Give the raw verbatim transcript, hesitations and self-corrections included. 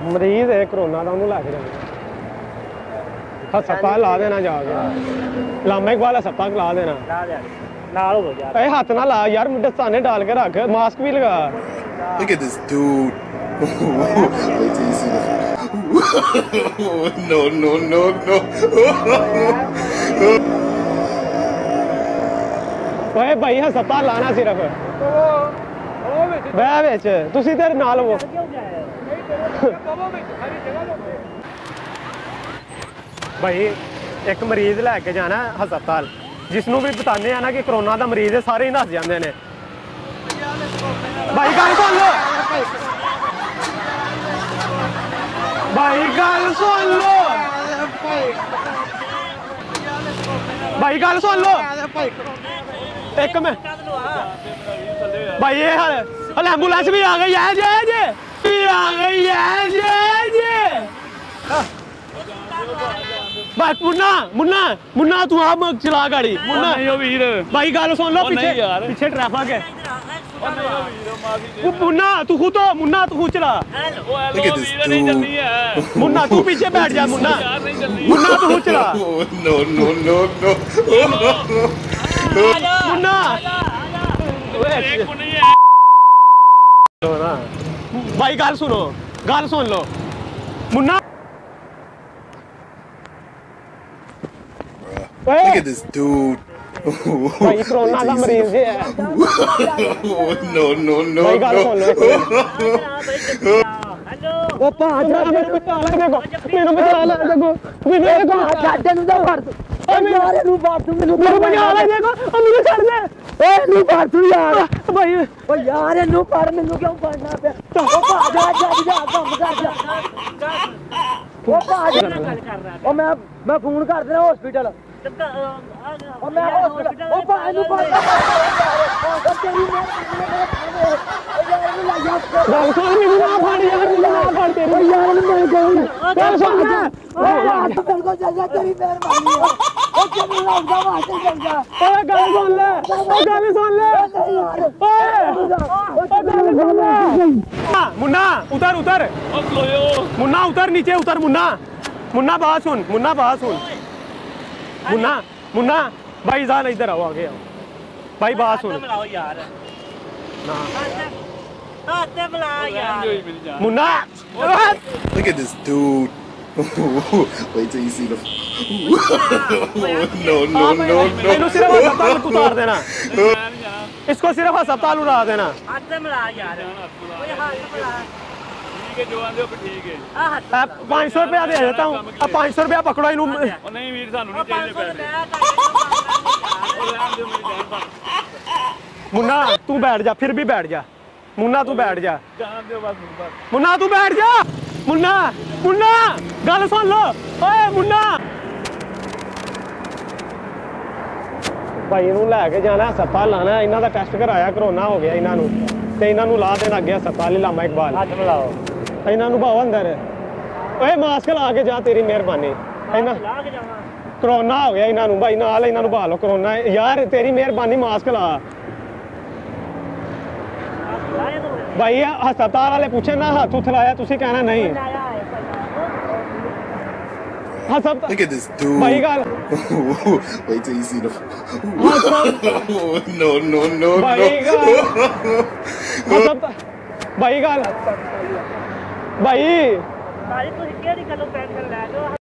मरीज है कोरोना का, उन्होंने लैके जाना हस्पताल ला देना जाके, लामा इकबाल हस्पताल ला देना। अरे हाथ ना ला यार, दस्ताने डाल के रख, मास्क भी लगा। Look at this dude. Wait till you see the. No, no, no, no. ओए भाई हस्पताल लाना सिर्फ बह विच तुसी तेरे नाल हो। भाई एक मरीज लैके जाना हस्पताल, जिसनों भी बताने ना कि कोरोना का मरीज है, सारे ही नस जाते हैं। भाई गल सुन लो, भाई गल सुन लो, भाई गल सुन लो एक मिनट भाई, ये हाल एम्बुलेंस भी आ गई है, जे जे आ गई है, जे जे भाई मुन्ना मुन्ना मुन्ना तू आप चला गाड़ी। मुन्ना वीर भाई गल सुन लो, पीछे पीछे ट्रैफिक है। मुन्ना तू खुद तो मुन्ना तू खुद चला। मुन्ना तू पीछे बैठ जा, मुन्ना मुन्ना तू खुद चला। No, no, no, no. Munna भाई गल सुनो, गल सुन लो Munna. Look at this dude. भाई कोरोना का मरीज है। No, no, no, भाई गल सुन लो, no. ओ पाजा मेरे बचा ले, देखो मेरे बचा ले, देखो मेरे को छाड़े नु मार दो, ओ मेरे नु मार दो, मेरे बचा ले, देखो मेरे छाड़ दे, ए नु मार दो यार भाई, ओ यार नु मार, मेनू क्यों मारना पे, ओ पाजा जा जा काम कर जा, ओ पाजा ओ मैं मैं फोन कर देना हॉस्पिटल, ओ मैं हॉस्पिटल, ओ भाई नु मार तेरी गल सुन, मेनू ना फाड़ यार, मेनू ना फाड़ तेरी यार, मैं कहूं गल सुन ले, ओ यार तेरे को चल जा, तेरी मेहरबानी है, ओ चल लौंगा वास्ते चल जा, ओ गल सुन ले, ओ गल सुन ले, ओए ओ गल सुन ले। मुन्ना उतर उतर, ओ खलोयो मुन्ना, उतर नीचे उतर मुन्ना, मुन्ना बात सुन, मुन्ना बात सुन, मुन्ना मुन्ना भाई जान इधर आओ, आगे आओ भाई, बात सुन ना Munna. Look at this dude. Wait till you see the. No, no, no, no. मैंने सिर्फ हस्पताल उतार देना, इसको सिर्फ हस्पताल उड़ा देना। पाँच सौ रुपया दे देता हूँ, अब पाँच सौ रुपया पकड़ो इनू। नहीं वीर सानू नहीं चाहिए पैसे। मुन्ना तू बैठ जा, फिर भी बैठ जा मुन्ना, तू बैठ जा मुन्ना, तू बैठ जा मुन्ना, मुन्ना गल सुन लो, ओए मुन्ना भाई इनू लैके जाना हस्पताल लाना, इन्हों का टेस्ट कराया, कोरोना हो गया इन्हों ते इन्हों ला देना अगे हस्पताल लामा इकबाल, इन्हों भाओ अंदर, ओए मास्क ला के जा, तेरी मेहरबानी, कोरोना हो गया इन्हों भाई, नाल इन्हों बहा लो कोरोना यार, तेरी मेहरबानी मास्क ला भाई। हस्पताल वाले पूछे ना हाथ उठ लाया, तुसी कहना नहीं। Look at this dude. भाई गल Wait till you see the. No, no, no, भाई गल भाई गल भाई